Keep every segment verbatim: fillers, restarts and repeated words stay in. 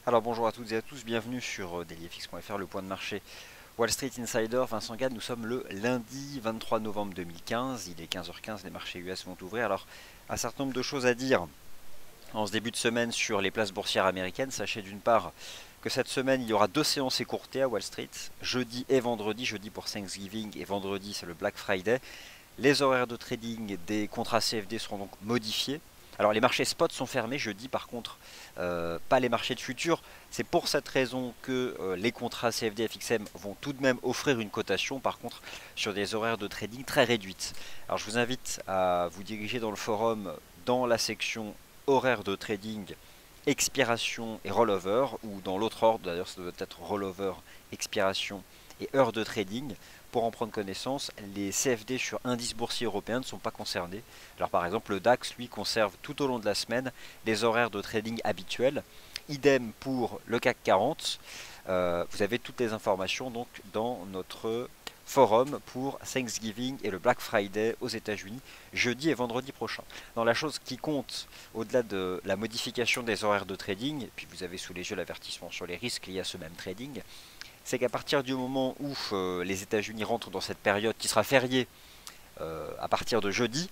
Alors bonjour à toutes et à tous, bienvenue sur dailyfx point F R, le point de marché Wall Street Insider, Vincent Gade. Nous sommes le lundi vingt-trois novembre deux mille quinze, il est quinze heures quinze, les marchés U S vont ouvrir. Alors un certain nombre de choses à dire en ce début de semaine sur les places boursières américaines. Sachez d'une part que cette semaine il y aura deux séances écourtées à Wall Street, jeudi et vendredi, jeudi pour Thanksgiving et vendredi c'est le Black Friday. Les horaires de trading des contrats C F D seront donc modifiés. Alors les marchés spot sont fermés jeudi, par contre euh, pas les marchés de futurs. C'est pour cette raison que euh, les contrats C F D F X M vont tout de même offrir une cotation, par contre sur des horaires de trading très réduites. Alors je vous invite à vous diriger dans le forum, dans la section horaires de trading, expiration et rollover, ou dans l'autre ordre, d'ailleurs ça doit être rollover, expiration et heures de trading. Pour en prendre connaissance, les C F D sur indices boursiers européens ne sont pas concernés. Alors par exemple le DAX lui conserve tout au long de la semaine les horaires de trading habituels. Idem pour le CAC quarante. Euh, vous avez toutes les informations donc dans notre forum pour Thanksgiving et le Black Friday aux États-Unis jeudi et vendredi prochain. Dans la chose qui compte au-delà de la modification des horaires de trading, et puis vous avez sous les yeux l'avertissement sur les risques liés à ce même trading, c'est qu'à partir du moment où euh, les États-Unis rentrent dans cette période qui sera fériée euh, à partir de jeudi,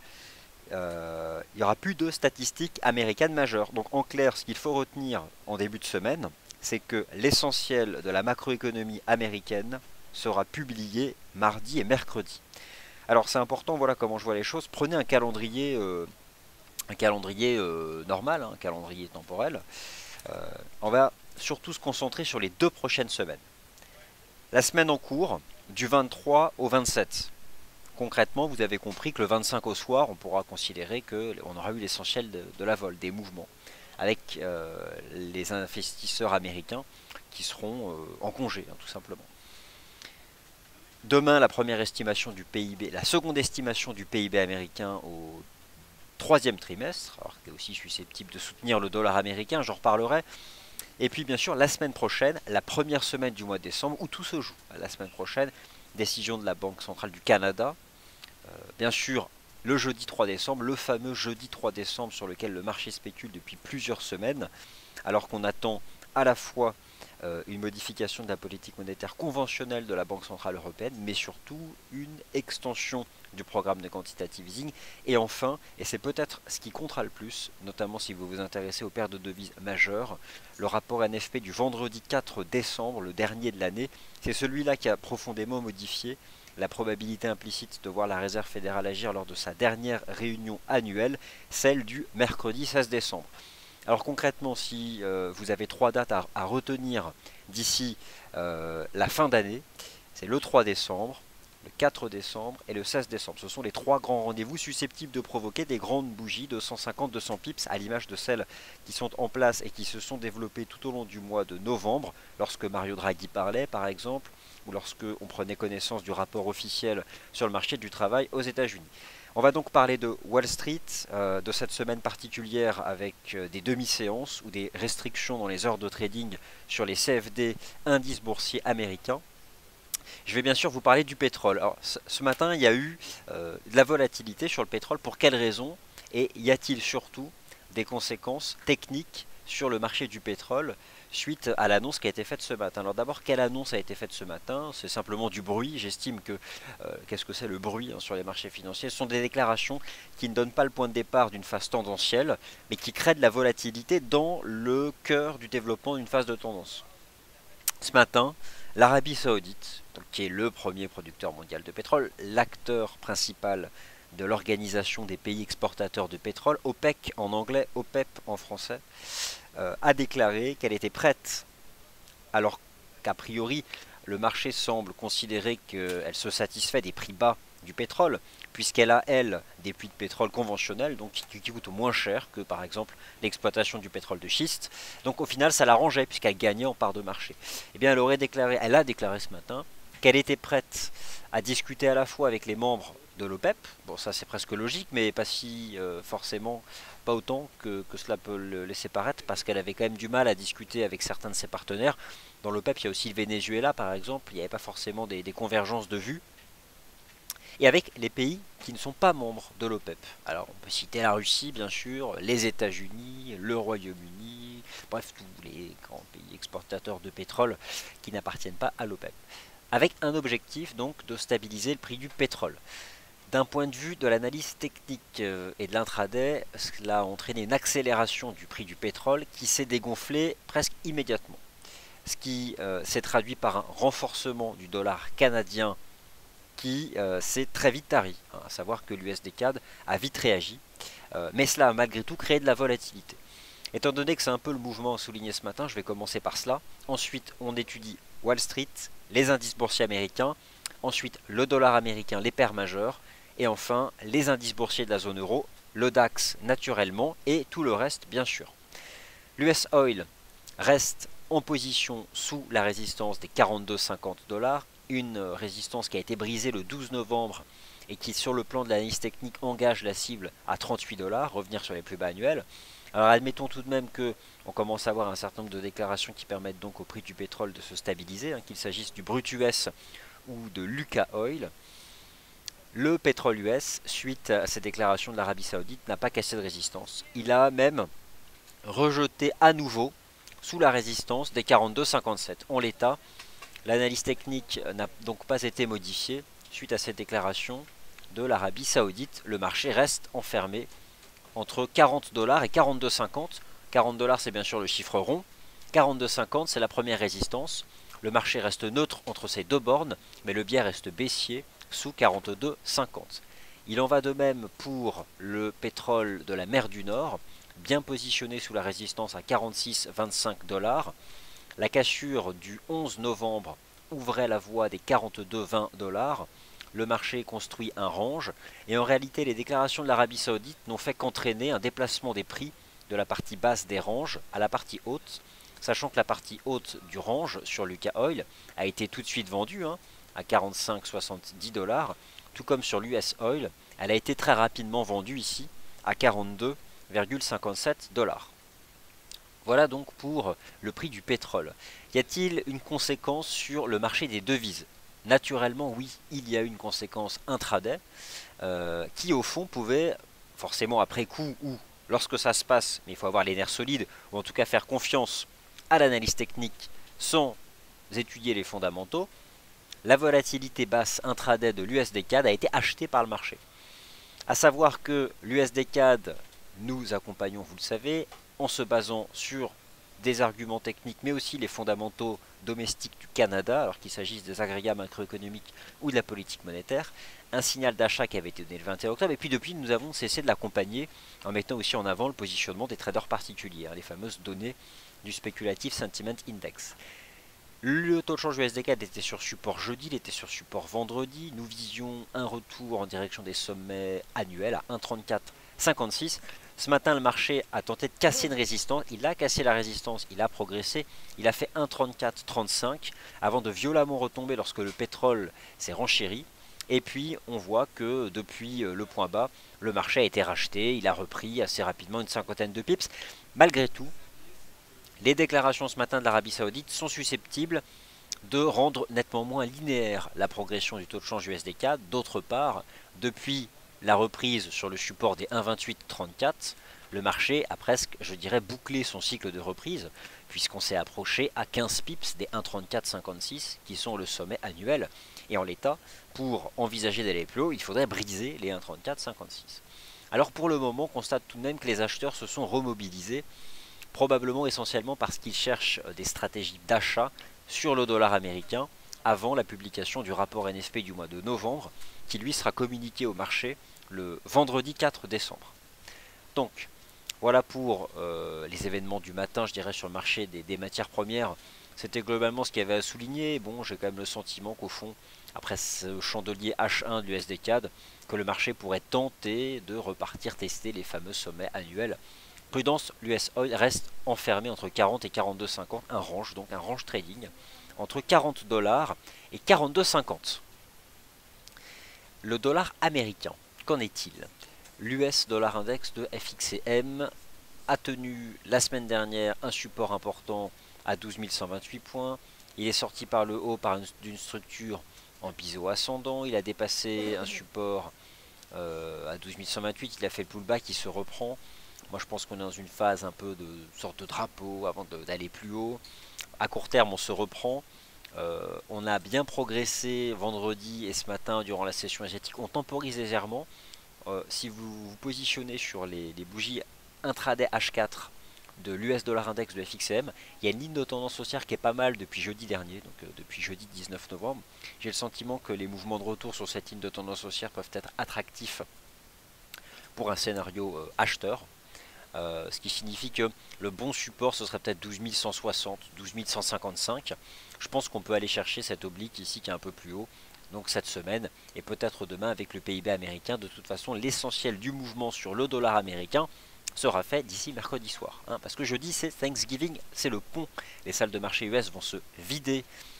euh, il n'y aura plus de statistiques américaines majeures. Donc en clair, ce qu'il faut retenir en début de semaine, c'est que l'essentiel de la macroéconomie américaine sera publié mardi et mercredi. Alors c'est important, voilà comment je vois les choses. Prenez un calendrier, euh, un calendrier euh, normal, hein, un calendrier temporel. Euh, on va surtout se concentrer sur les deux prochaines semaines. La semaine en cours, du vingt-trois au vingt-sept. Concrètement, vous avez compris que le vingt-cinq au soir, on pourra considérer qu'on aura eu l'essentiel de, de la vol, des mouvements, avec euh, les investisseurs américains qui seront euh, en congé, hein, tout simplement. Demain, la première estimation du P I B, la seconde estimation du P I B américain au troisième trimestre, alors qui est aussi susceptible de soutenir le dollar américain, j'en reparlerai. Et puis bien sûr, la semaine prochaine, la première semaine du mois de décembre, où tout se joue. La semaine prochaine, décision de la Banque centrale du Canada. Euh, bien sûr, le jeudi trois décembre, le fameux jeudi trois décembre sur lequel le marché spécule depuis plusieurs semaines, alors qu'on attend à la fois euh, une modification de la politique monétaire conventionnelle de la Banque centrale européenne, mais surtout une extension du programme de quantitative easing. Et enfin, et c'est peut-être ce qui comptera le plus, notamment si vous vous intéressez aux paires de devises majeures, le rapport N F P du vendredi quatre décembre, le dernier de l'année, c'est celui-là qui a profondément modifié la probabilité implicite de voir la Réserve fédérale agir lors de sa dernière réunion annuelle, celle du mercredi seize décembre. Alors concrètement, si euh, vous avez trois dates à, à retenir d'ici euh, la fin d'année, c'est le trois décembre, le quatre décembre et le seize décembre. Ce sont les trois grands rendez-vous susceptibles de provoquer des grandes bougies de cent cinquante à deux cents pips, à l'image de celles qui sont en place et qui se sont développées tout au long du mois de novembre, lorsque Mario Draghi parlait par exemple, ou lorsque on prenait connaissance du rapport officiel sur le marché du travail aux États-Unis. On va donc parler de Wall Street, euh, de cette semaine particulière avec euh, des demi-séances ou des restrictions dans les heures de trading sur les C F D indices boursiers américains. Je vais bien sûr vous parler du pétrole. Alors, ce matin, il y a eu euh, de la volatilité sur le pétrole. Pour quelles raisons? Et y a-t-il surtout des conséquences techniques sur le marché du pétrole suite à l'annonce qui a été faite ce matin? Alors d'abord, quelle annonce a été faite ce matin? C'est simplement du bruit. J'estime que, euh, qu'est-ce que c'est le bruit hein, sur les marchés financiers? Ce sont des déclarations qui ne donnent pas le point de départ d'une phase tendancielle, mais qui créent de la volatilité dans le cœur du développement d'une phase de tendance. Ce matin, l'Arabie Saoudite, donc, qui est le premier producteur mondial de pétrole, l'acteur principal de l'organisation des pays exportateurs de pétrole, OPEC en anglais, OPEP en français, euh, a déclaré qu'elle était prête, alors qu'a priori le marché semble considérer qu'elle se satisfait des prix bas du pétrole, puisqu'elle a, elle, des puits de pétrole conventionnels, donc qui, qui coûtent moins cher que, par exemple, l'exploitation du pétrole de schiste. Donc au final, ça l'arrangeait, puisqu'elle gagnait en part de marché. Eh bien, elle aurait déclaré, elle a déclaré ce matin, qu'elle était prête à discuter à la fois avec les membres de l'OPEP, bon ça c'est presque logique, mais pas si euh, forcément, pas autant que, que cela peut le laisser paraître, parce qu'elle avait quand même du mal à discuter avec certains de ses partenaires. Dans l'OPEP, il y a aussi le Venezuela par exemple, il n'y avait pas forcément des, des convergences de vues. et avec les pays qui ne sont pas membres de l'OPEP. Alors on peut citer la Russie bien sûr, les États-Unis, le Royaume-Uni, bref tous les grands pays exportateurs de pétrole qui n'appartiennent pas à l'OPEP. Avec un objectif donc de stabiliser le prix du pétrole. D'un point de vue de l'analyse technique et de l'intraday, cela a entraîné une accélération du prix du pétrole qui s'est dégonflé presque immédiatement. Ce qui euh, s'est traduit par un renforcement du dollar canadien qui euh, s'est très vite tari. Hein, à savoir que l'U S D C A D a vite réagi, euh, mais cela a malgré tout créé de la volatilité. Étant donné que c'est un peu le mouvement souligné ce matin, je vais commencer par cela. Ensuite, on étudie Wall Street, les indices boursiers américains, ensuite le dollar américain, les paires majeures, et enfin les indices boursiers de la zone euro, le DAX naturellement, et tout le reste bien sûr. L'U S Oil reste en position sous la résistance des quarante-deux virgule cinquante dollars, une résistance qui a été brisée le douze novembre et qui sur le plan de l'analyse technique engage la cible à trente-huit dollars, revenir sur les plus bas annuels. Alors admettons tout de même que on commence à avoir un certain nombre de déclarations qui permettent donc au prix du pétrole de se stabiliser, hein, qu'il s'agisse du brut U S ou de Lucas Oil. Le pétrole U S, suite à ces déclarations de l'Arabie Saoudite, n'a pas cassé de résistance. Il a même rejeté à nouveau sous la résistance des quarante-deux virgule cinquante-sept. En l'état, l'analyse technique n'a donc pas été modifiée suite à cette déclaration de l'Arabie Saoudite. Le marché reste enfermé entre quarante dollars et quarante-deux virgule cinquante. quarante dollars c'est bien sûr le chiffre rond. quarante-deux virgule cinquante c'est la première résistance. Le marché reste neutre entre ces deux bornes, mais le biais reste baissier sous quarante-deux virgule cinquante. Il en va de même pour le pétrole de la mer du Nord, bien positionné sous la résistance à quarante-six virgule vingt-cinq dollars. La cassure du onze novembre ouvrait la voie des quarante-deux virgule vingt dollars. Le marché construit un range et en réalité les déclarations de l'Arabie Saoudite n'ont fait qu'entraîner un déplacement des prix de la partie basse des ranges à la partie haute, sachant que la partie haute du range sur Lucas Oil a été tout de suite vendue hein, à quarante-cinq virgule soixante-dix dollars, tout comme sur l'U S Oil, elle a été très rapidement vendue ici à quarante-deux virgule cinquante-sept dollars. Voilà donc pour le prix du pétrole. Y a-t-il une conséquence sur le marché des devises? Naturellement, oui, il y a une conséquence intraday euh, qui, au fond, pouvait, forcément après coup ou lorsque ça se passe, mais il faut avoir les nerfs solides, ou en tout cas faire confiance à l'analyse technique sans étudier les fondamentaux, la volatilité basse intraday de l'U S D C A D a été achetée par le marché. A savoir que l'U S D C A D, nous accompagnons, vous le savez, en se basant sur des arguments techniques, mais aussi les fondamentaux domestiques du Canada, alors qu'il s'agisse des agrégats macroéconomiques ou de la politique monétaire, un signal d'achat qui avait été donné le vingt et un octobre, et puis depuis nous avons cessé de l'accompagner en mettant aussi en avant le positionnement des traders particuliers, hein, les fameuses données du Speculative Sentiment Index. Le taux de change U S D C A D était sur support jeudi, il était sur support vendredi, nous visions un retour en direction des sommets annuels à un virgule trente-quatre cinquante-six. Ce matin, le marché a tenté de casser une résistance. Il a cassé la résistance, il a progressé. Il a fait un virgule trente-quatre trente-cinq avant de violemment retomber lorsque le pétrole s'est renchéri. Et puis, on voit que depuis le point bas, le marché a été racheté. Il a repris assez rapidement une cinquantaine de pips. Malgré tout, les déclarations ce matin de l'Arabie Saoudite sont susceptibles de rendre nettement moins linéaire la progression du taux de change U S D C A D. D'autre part, depuis la reprise sur le support des un virgule vingt-huit trente-quatre, le marché a presque, je dirais, bouclé son cycle de reprise, puisqu'on s'est approché à quinze pips des un virgule trente-quatre cinquante-six, qui sont le sommet annuel. Et en l'état, pour envisager d'aller plus haut, il faudrait briser les un virgule trente-quatre cinquante-six. Alors pour le moment, on constate tout de même que les acheteurs se sont remobilisés, probablement essentiellement parce qu'ils cherchent des stratégies d'achat sur le dollar américain, avant la publication du rapport N F P du mois de novembre, qui lui sera communiqué au marché le vendredi quatre décembre. Donc, voilà pour euh, les événements du matin, je dirais, sur le marché des, des matières premières. C'était globalement ce qu'il y avait à souligner. Bon, j'ai quand même le sentiment qu'au fond, après ce chandelier H un de l'U S D C A D, que le marché pourrait tenter de repartir tester les fameux sommets annuels. Prudence, l'U S Oil reste enfermé entre quarante et quarante-deux cinquante, un range, donc un range trading, entre quarante dollars et quarante-deux cinquante. Le dollar américain, qu'en est-il? L'U S Dollar Index de F X C M a tenu la semaine dernière un support important à douze mille cent vingt-huit points. Il est sorti par le haut par une, d'une structure en biseau ascendant, il a dépassé un support euh, à douze mille cent vingt-huit, il a fait le pullback, il se reprend. Moi je pense qu'on est dans une phase un peu de sorte de drapeau avant d'aller plus haut. À court terme on se reprend. Euh, on a bien progressé vendredi et ce matin durant la session asiatique. On temporise légèrement. Euh, si vous vous positionnez sur les, les bougies intraday H quatre de l'U S dollar index de F X M, il y a une ligne de tendance haussière qui est pas mal depuis jeudi dernier, donc euh, depuis jeudi dix-neuf novembre. J'ai le sentiment que les mouvements de retour sur cette ligne de tendance haussière peuvent être attractifs pour un scénario euh, acheteur. Euh, ce qui signifie que le bon support ce serait peut-être douze mille cent soixante, douze mille cent cinquante-cinq. Je pense qu'on peut aller chercher cette oblique ici qui est un peu plus haut, donc cette semaine, et peut-être demain avec le P I B américain. De toute façon, l'essentiel du mouvement sur le dollar américain sera fait d'ici mercredi soir. Hein, parce que jeudi c'est Thanksgiving, c'est le pont. Les salles de marché U S vont se vider.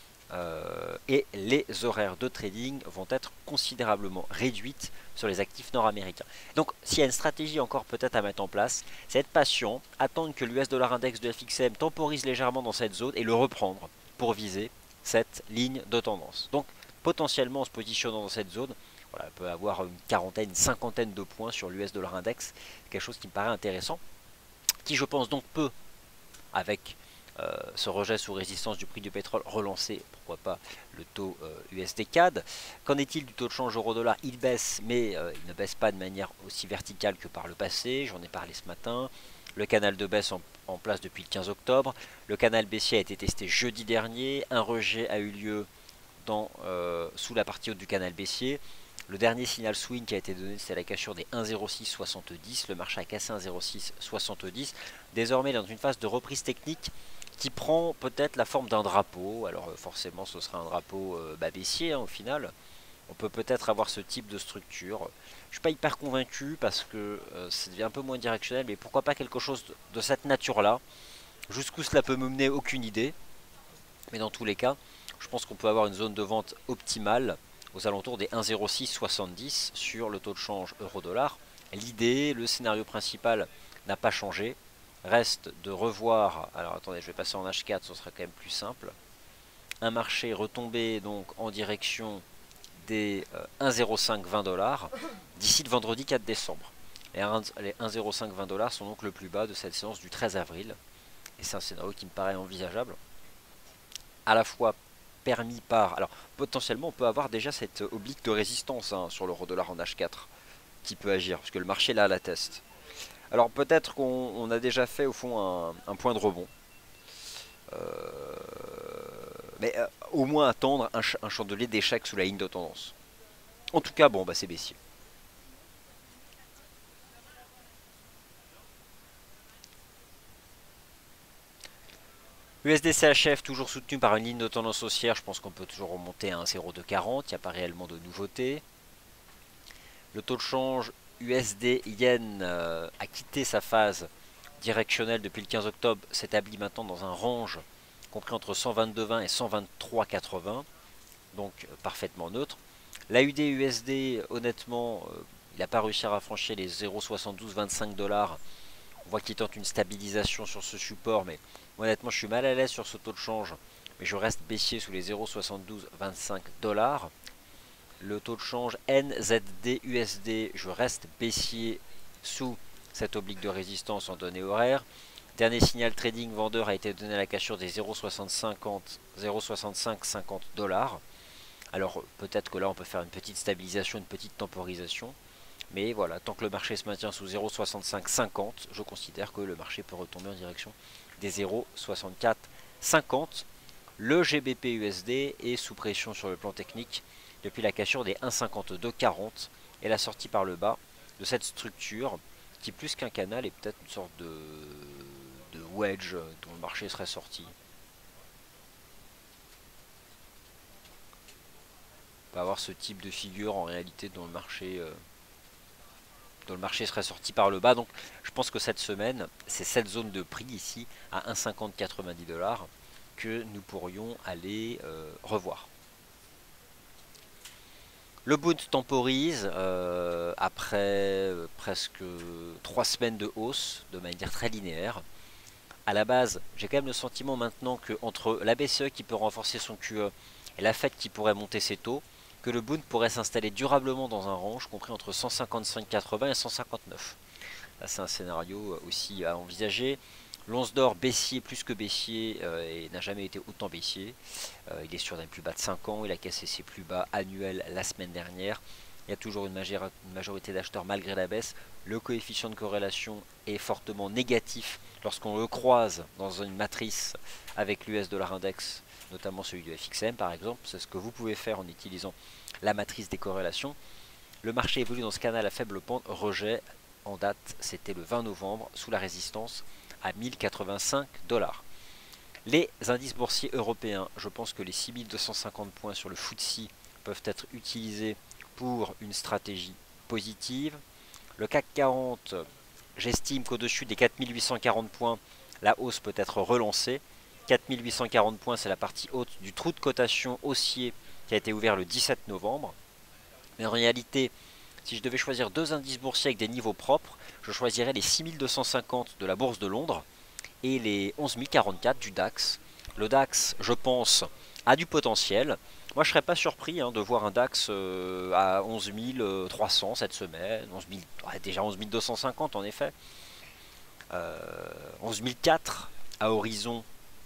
Euh, et les horaires de trading vont être considérablement réduites sur les actifs nord-américains. Donc s'il y a une stratégie encore peut-être à mettre en place, c'est être patient, attendre que l'U S dollar index de F X M temporise légèrement dans cette zone et le reprendre pour viser cette ligne de tendance. Donc potentiellement en se positionnant dans cette zone, voilà, on peut avoir une quarantaine, une cinquantaine de points sur l'U S dollar index, quelque chose qui me paraît intéressant, qui je pense donc peut, avec Euh, ce rejet sous résistance du prix du pétrole, relancer, pourquoi pas, le taux euh, U S D C A D. Qu'en est-il du taux de change euro-dollar? Il baisse, mais euh, il ne baisse pas de manière aussi verticale que par le passé, j'en ai parlé ce matin. Le canal de baisse en, en place depuis le quinze octobre. Le canal baissier a été testé jeudi dernier. Un rejet a eu lieu dans, euh, sous la partie haute du canal baissier. Le dernier signal swing qui a été donné, c'est la cassure des un virgule zéro six soixante-dix. Le marché a cassé un virgule zéro six soixante-dix. Désormais, dans une phase de reprise technique qui prend peut-être la forme d'un drapeau. Alors forcément ce sera un drapeau euh, bas baissier hein, au final. On peut peut-être avoir ce type de structure. Je suis pas hyper convaincu parce que euh, ça devient un peu moins directionnel, mais pourquoi pas quelque chose de, de cette nature-là. Jusqu'où cela peut me mener, aucune idée. Mais dans tous les cas, je pense qu'on peut avoir une zone de vente optimale aux alentours des un virgule zéro six soixante-dix sur le taux de change euro-dollar. L'idée, le scénario principal n'a pas changé. Reste de revoir, alors attendez, je vais passer en H quatre, ce sera quand même plus simple. Un marché retombé donc en direction des euh, un virgule zéro cinq vingt dollars d'ici le vendredi quatre décembre. Les un virgule zéro cinq vingt dollars sont donc le plus bas de cette séance du treize avril. Et c'est un scénario qui me paraît envisageable. À la fois permis par... Alors potentiellement on peut avoir déjà cette oblique de résistance hein, sur l'euro dollar en H quatre qui peut agir, parce que le marché là la teste. Alors peut-être qu'on a déjà fait au fond un, un point de rebond. Euh, mais euh, au moins attendre un, ch un chandelier d'échec sous la ligne de tendance. En tout cas, bon, bah c'est baissier. U S D C H F toujours soutenu par une ligne de tendance haussière. Je pense qu'on peut toujours remonter à un zéro virgule deux quarante. Il n'y a pas réellement de nouveauté. Le taux de change U S D Yen euh, a quitté sa phase directionnelle depuis le quinze octobre, s'établit maintenant dans un range compris entre cent vingt-deux virgule vingt et cent vingt-trois virgule quatre-vingts, donc euh, parfaitement neutre. L'A U D U S D, honnêtement, euh, il n'a pas réussi à franchir les zéro virgule soixante-douze vingt-cinq dollars. On voit qu'il tente une stabilisation sur ce support, mais honnêtement, je suis mal à l'aise sur ce taux de change, mais je reste baissier sous les zéro virgule soixante-douze vingt-cinq dollars. Le taux de change N Z D U S D, je reste baissier sous cette oblique de résistance en données horaires. Dernier signal trading vendeur a été donné à la cassure des zéro virgule soixante-cinq cinquante dollars. Alors peut-être que là on peut faire une petite stabilisation, une petite temporisation. Mais voilà, tant que le marché se maintient sous zéro virgule soixante-cinq cinquante, je considère que le marché peut retomber en direction des zéro virgule soixante-quatre cinquante. Le G B P U S D est sous pression sur le plan technique depuis la cassure des un virgule cinquante-deux quarante et la sortie par le bas de cette structure qui plus qu'un canal est peut-être une sorte de, de wedge dont le marché serait sorti. On peut avoir ce type de figure en réalité dont le marché... Euh, dont le marché serait sorti par le bas. Donc je pense que cette semaine, c'est cette zone de prix ici à un virgule cinquante quatre-vingt-dix dollars que nous pourrions aller euh, revoir. Le Bund temporise euh, après euh, presque trois semaines de hausse de manière très linéaire. À la base, j'ai quand même le sentiment maintenant que entre la B C E qui peut renforcer son Q E et la Fed qui pourrait monter ses taux, que le Bund pourrait s'installer durablement dans un range compris entre cent cinquante-cinq virgule quatre-vingts et cent cinquante-neuf. Là, c'est un scénario aussi à envisager. L'once d'or baissier plus que baissier euh, et n'a jamais été autant baissier. Euh, il est sur un plus bas de cinq ans, il a cassé ses plus bas annuels la semaine dernière. Il y a toujours une, une majorité d'acheteurs malgré la baisse. Le coefficient de corrélation est fortement négatif lorsqu'on le croise dans une matrice avec l'U S dollar index, notamment celui du F X M par exemple. C'est ce que vous pouvez faire en utilisant la matrice des corrélations. Le marché évolue dans ce canal à faible pente, rejet en date, c'était le vingt novembre, sous la résistance à mille quatre-vingt-cinq dollars. Les indices boursiers européens, je pense que les six mille deux cent cinquante points sur le F T S E peuvent être utilisés pour une stratégie positive. Le C A C quarante, j'estime qu'au-dessus des quatre mille huit cent quarante points, la hausse peut être relancée. quatre mille huit cent quarante points, c'est la partie haute du trou de cotation haussier qui a été ouvert le dix-sept novembre. Mais en réalité, si je devais choisir deux indices boursiers avec des niveaux propres, je choisirais les six mille deux cent cinquante de la Bourse de Londres et les onze mille quarante-quatre du DAX. Le DAX, je pense, a du potentiel. Moi, je ne serais pas surpris hein, de voir un DAX euh, à onze mille trois cents cette semaine, onze mille, ouais, déjà onze mille deux cent cinquante en effet, euh, onze mille quatre à horizon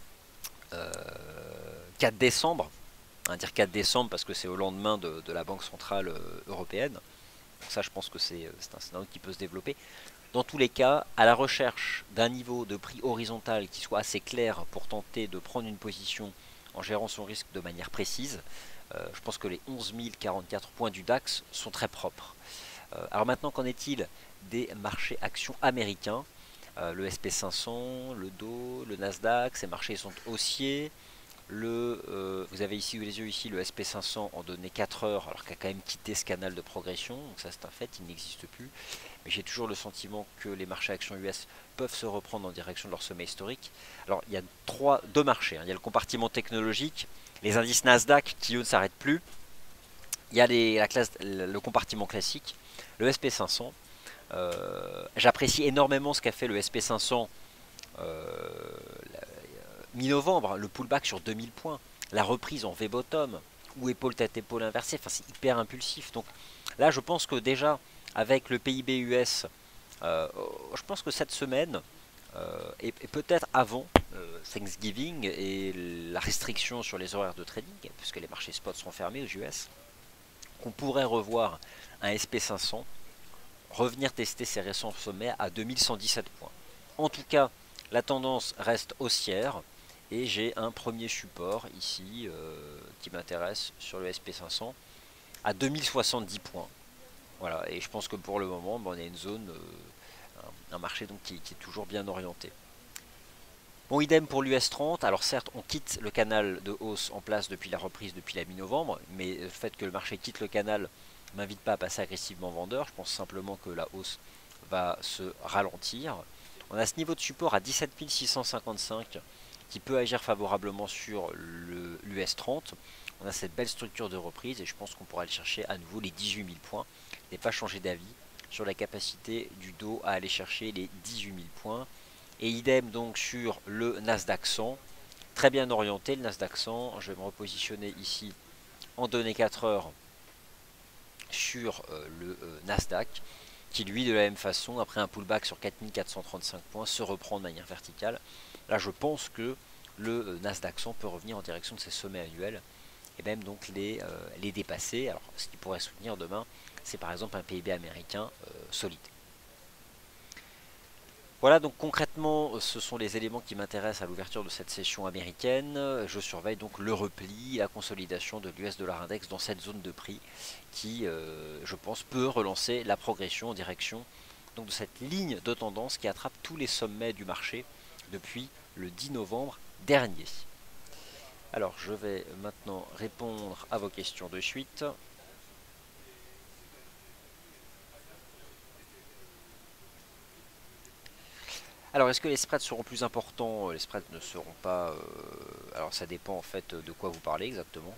euh, quatre décembre, on va dire quatre décembre parce que c'est au lendemain de, de la Banque Centrale euh, Européenne. Donc ça, je pense que c'est un scénario qui peut se développer. Dans tous les cas, à la recherche d'un niveau de prix horizontal qui soit assez clair pour tenter de prendre une position en gérant son risque de manière précise, euh, je pense que les onze mille quarante-quatre points du DAX sont très propres. Euh, alors maintenant, qu'en est-il des marchés actions américains? euh, Le S P cinq cents, le Dow, le Nasdaq, ces marchés sont haussiers. Le, euh, vous avez ici les yeux ici le S P cinq cents en données quatre heures, alors qu'il a quand même quitté ce canal de progression, donc ça c'est un fait, il n'existe plus. Mais j'ai toujours le sentiment que les marchés actions U S peuvent se reprendre en direction de leur sommet historique. Alors il y a trois, deux marchés, hein. Il y a le compartiment technologique, les indices Nasdaq qui eux ne s'arrêtent plus. Il y a les, la classe, le compartiment classique, le S P cinq cents. Euh, J'apprécie énormément ce qu'a fait le S P cinq cents euh, mi-novembre, le pullback sur deux mille points, la reprise en V-bottom, ou épaule tête épaule inversée, enfin c'est hyper impulsif. Donc là je pense que déjà avec le P I B U S, euh, je pense que cette semaine, euh, et, et peut-être avant euh, Thanksgiving et la restriction sur les horaires de trading, puisque les marchés spots seront fermés aux U S, qu'on pourrait revoir un S P cinq cents revenir tester ses récents sommets à deux mille cent dix-sept points. En tout cas, la tendance reste haussière. Et j'ai un premier support ici euh, qui m'intéresse sur le S P cinq cents à deux mille soixante-dix points. Voilà, et je pense que pour le moment, bon, on a une zone, euh, un, un marché donc qui, qui est toujours bien orienté. Bon, idem pour l'U S trente. Alors certes, on quitte le canal de hausse en place depuis la reprise depuis la mi-novembre, mais le fait que le marché quitte le canal ne m'invite pas à passer agressivement vendeur. Je pense simplement que la hausse va se ralentir. On a ce niveau de support à dix-sept mille six cent cinquante-cinq qui peut agir favorablement sur l'U S trente. On a cette belle structure de reprise et je pense qu'on pourra aller chercher à nouveau les dix-huit mille points. Je n'ai pas changé d'avis sur la capacité du Dow à aller chercher les dix-huit mille points. Et idem donc sur le Nasdaq cent. Très bien orienté le Nasdaq cent. Je vais me repositionner ici en données quatre heures sur euh, le euh, Nasdaq qui lui de la même façon après un pullback sur quatre mille quatre cent trente-cinq points se reprend de manière verticale. Là je pense que le Nasdaq cent peut revenir en direction de ses sommets annuels et même donc les, euh, les dépasser. Alors ce qui pourrait soutenir demain, c'est par exemple un P I B américain euh, solide. Voilà, donc concrètement ce sont les éléments qui m'intéressent à l'ouverture de cette session américaine. Je surveille donc le repli, la consolidation de l'U S dollar index dans cette zone de prix qui euh, je pense peut relancer la progression en direction donc, de cette ligne de tendance qui attrape tous les sommets du marché depuis le dix novembre dernier. Alors je vais maintenant répondre à vos questions de suite. Alors est-ce que les spreads seront plus importants? Les spreads ne seront pas... Euh... Alors ça dépend en fait de quoi vous parlez exactement.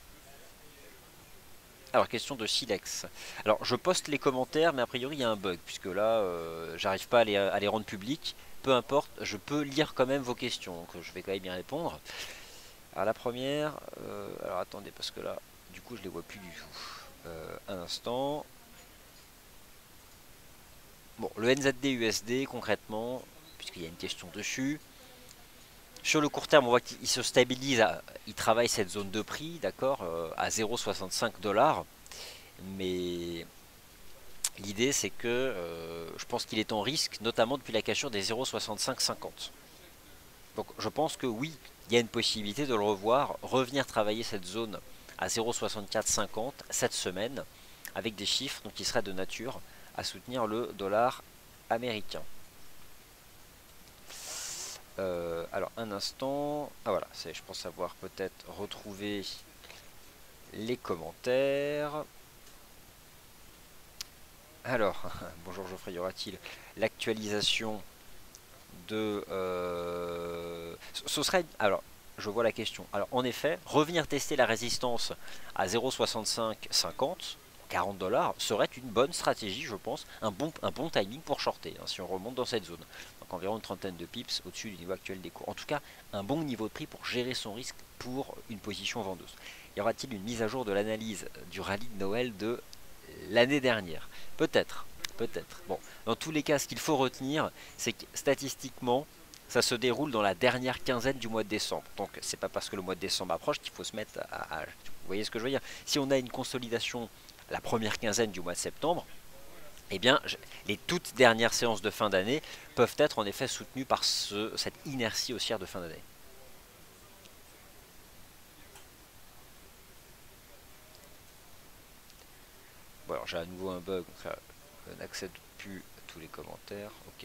Alors question de Silex. Alors je poste les commentaires mais a priori il y a un bug puisque là euh, j'arrive pas à les, à les rendre publics. Peu importe, je peux lire quand même vos questions, donc je vais quand même y répondre. Alors la première, euh, alors attendez, parce que là, du coup, je les vois plus du tout. Euh, un instant. Bon, le N Z D U S D, concrètement, puisqu'il y a une question dessus. Sur le court terme, on voit qu'il se stabilise, à- il travaille cette zone de prix, d'accord, euh, à zéro virgule soixante-cinq dollars. Mais l'idée, c'est que euh, je pense qu'il est en risque, notamment depuis la cassure des zéro virgule soixante-cinq cinquante. Donc je pense que oui, il y a une possibilité de le revoir, revenir travailler cette zone à zéro virgule soixante-quatre cinquante cette semaine, avec des chiffres donc, qui seraient de nature à soutenir le dollar américain. Euh, alors un instant, ah voilà, je pense avoir peut-être retrouvé les commentaires. Alors, bonjour Geoffrey, y aura-t-il l'actualisation de... Euh, ce serait... Alors, je vois la question. Alors, en effet, revenir tester la résistance à zéro virgule soixante-cinq cinquante, quarante dollars, serait une bonne stratégie, je pense, un bon, un bon timing pour shorter, hein, si on remonte dans cette zone. Donc environ une trentaine de pips au-dessus du niveau actuel des cours. En tout cas, un bon niveau de prix pour gérer son risque pour une position vendeuse. Y aura-t-il une mise à jour de l'analyse du rallye de Noël de l'année dernière? Peut-être, peut-être. Bon, dans tous les cas, ce qu'il faut retenir, c'est que statistiquement, ça se déroule dans la dernière quinzaine du mois de décembre. Donc, c'est pas parce que le mois de décembre approche qu'il faut se mettre à, à... Vous voyez ce que je veux dire? Si on a une consolidation la première quinzaine du mois de septembre, eh bien, les toutes dernières séances de fin d'année peuvent être en effet soutenues par ce, cette inertie haussière de fin d'année. Bon, alors j'ai à nouveau un bug, donc ça n'accède plus à tous les commentaires. Ok.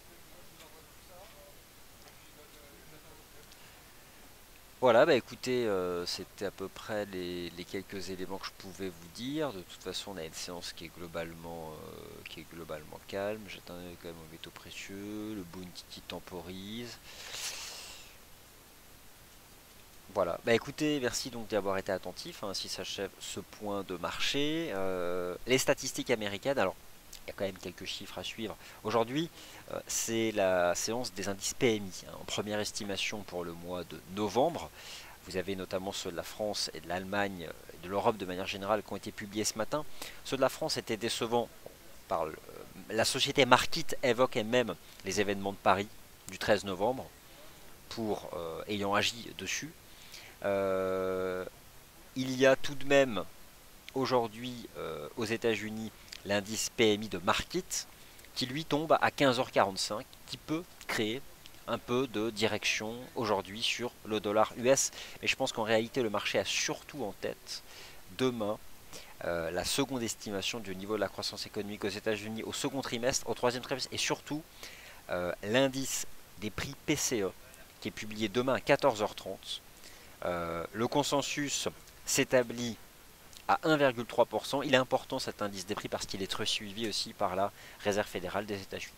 Voilà, bah écoutez, euh, c'était à peu près les, les quelques éléments que je pouvais vous dire. De toute façon, on a une séance qui est globalement, euh, qui est globalement calme. J'attendais quand même au métaux précieux, le bounty qui temporise. Voilà, bah écoutez, merci donc d'avoir été attentif. Ainsi s'achève ce point de marché. Euh, les statistiques américaines, alors il y a quand même quelques chiffres à suivre. Aujourd'hui, euh, c'est la séance des indices P M I, hein, en première estimation pour le mois de novembre. Vous avez notamment ceux de la France et de l'Allemagne et de l'Europe de manière générale qui ont été publiés ce matin. Ceux de la France étaient décevants. Par le, euh, la société Markit évoque elle-même les événements de Paris du treize novembre pour euh, ayant agi dessus. Euh, il y a tout de même aujourd'hui euh, aux États-Unis l'indice P M I de Markit qui lui tombe à quinze heures quarante-cinq, qui peut créer un peu de direction aujourd'hui sur le dollar U S. Mais je pense qu'en réalité le marché a surtout en tête demain euh, la seconde estimation du niveau de la croissance économique aux États-Unis au second trimestre, au troisième trimestre, et surtout euh, l'indice des prix P C E qui est publié demain à quatorze heures trente. Euh, le consensus s'établit à un virgule trois pour cent. Il est important cet indice des prix parce qu'il est très suivi aussi par la Réserve fédérale des États-Unis.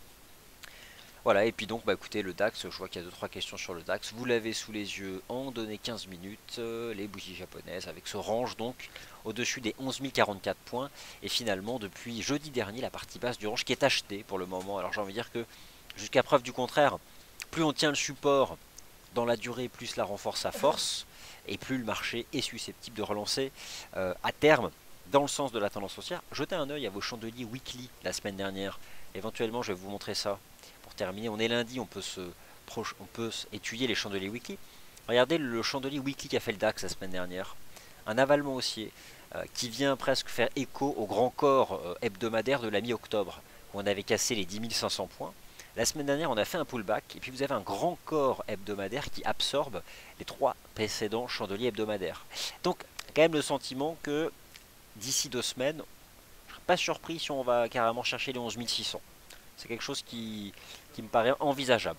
Voilà, et puis donc, bah écoutez, le DAX, je vois qu'il y a deux trois questions sur le DAX. Vous l'avez sous les yeux en données quinze minutes, euh, les bougies japonaises, avec ce range donc au-dessus des onze mille quarante-quatre points. Et finalement, depuis jeudi dernier, la partie basse du range qui est achetée pour le moment. Alors j'ai envie de dire que, jusqu'à preuve du contraire, plus on tient le support dans la durée, plus cela renforce sa force, et plus le marché est susceptible de relancer euh, à terme dans le sens de la tendance haussière. Jetez un œil à vos chandeliers weekly la semaine dernière. Éventuellement, je vais vous montrer ça. Pour terminer, on est lundi, on peut se on peut étudier les chandeliers weekly. Regardez le chandelier weekly qu'a fait le DAX la semaine dernière. Un avalement haussier euh, qui vient presque faire écho au grand corps euh, hebdomadaire de la mi-octobre, où on avait cassé les dix mille cinq cents points. La semaine dernière, on a fait un pullback, et puis vous avez un grand corps hebdomadaire qui absorbe les trois précédents chandeliers hebdomadaires. Donc, quand même le sentiment que d'ici deux semaines, je ne serais pas surpris si on va carrément chercher les onze mille six cents. C'est quelque chose qui, qui me paraît envisageable.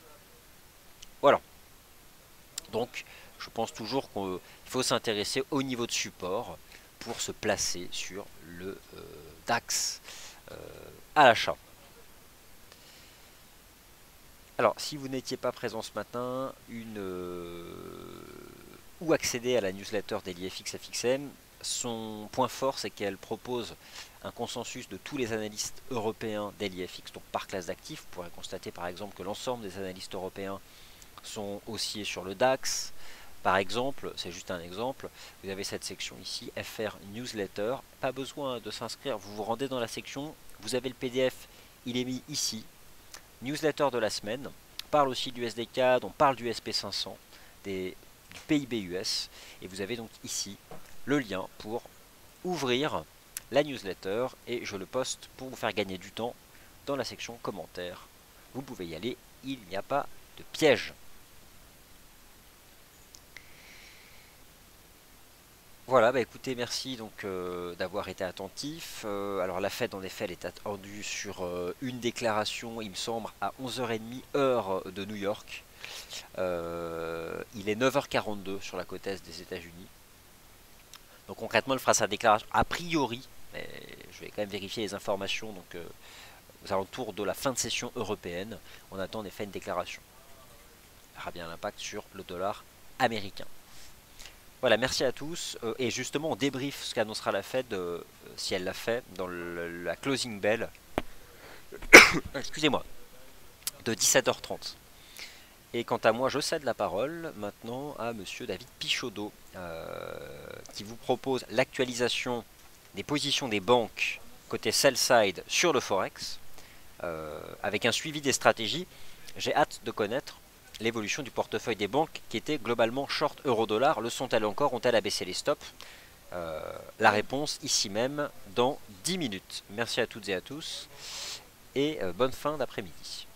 Voilà. Donc, je pense toujours qu'il faut s'intéresser au niveau de support pour se placer sur le euh, DAX euh, à l'achat. Alors, si vous n'étiez pas présent ce matin, une euh, ou accéder à la newsletter d'EliFX F X M, son point fort, c'est qu'elle propose un consensus de tous les analystes européens d'EliFX, donc par classe d'actifs. Vous pourrez constater par exemple que l'ensemble des analystes européens sont haussiers sur le DAX, Par exemple, c'est juste un exemple, vous avez cette section ici, F R Newsletter, pas besoin de s'inscrire, vous vous rendez dans la section, vous avez le P D F, il est mis ici, Newsletter de la semaine, on parle aussi du S D K, on parle du S P cinq cents, des, du P I B U S, et vous avez donc ici le lien pour ouvrir la newsletter, et je le poste pour vous faire gagner du temps dans la section commentaires. Vous pouvez y aller, il n'y a pas de piège. Voilà, bah écoutez, merci donc euh, d'avoir été attentif. Euh, alors la Fed en effet elle est attendue sur euh, une déclaration, il me semble, à onze heures trente heure de New York. Euh, il est neuf heures quarante-deux sur la côte est des États-Unis. Donc concrètement, elle fera sa déclaration a priori, mais je vais quand même vérifier les informations. Donc euh, aux alentours de la fin de session européenne, on attend en effet une déclaration. Ça aura bien l'impact sur le dollar américain. Voilà, merci à tous. Euh, et justement, on débrief ce qu'annoncera la Fed, euh, si elle l'a fait, dans le, la closing bell, excusez-moi, de dix-sept heures trente. Et quant à moi, je cède la parole maintenant à monsieur David Pichaudot, euh, qui vous propose l'actualisation des positions des banques côté sell side sur le Forex, euh, avec un suivi des stratégies. J'ai hâte de connaître l'évolution du portefeuille des banques qui étaient globalement short euro-dollar. Le sont-elles encore? Ont-elles abaissé les stops? euh, La réponse ici même dans dix minutes. Merci à toutes et à tous et euh, bonne fin d'après-midi.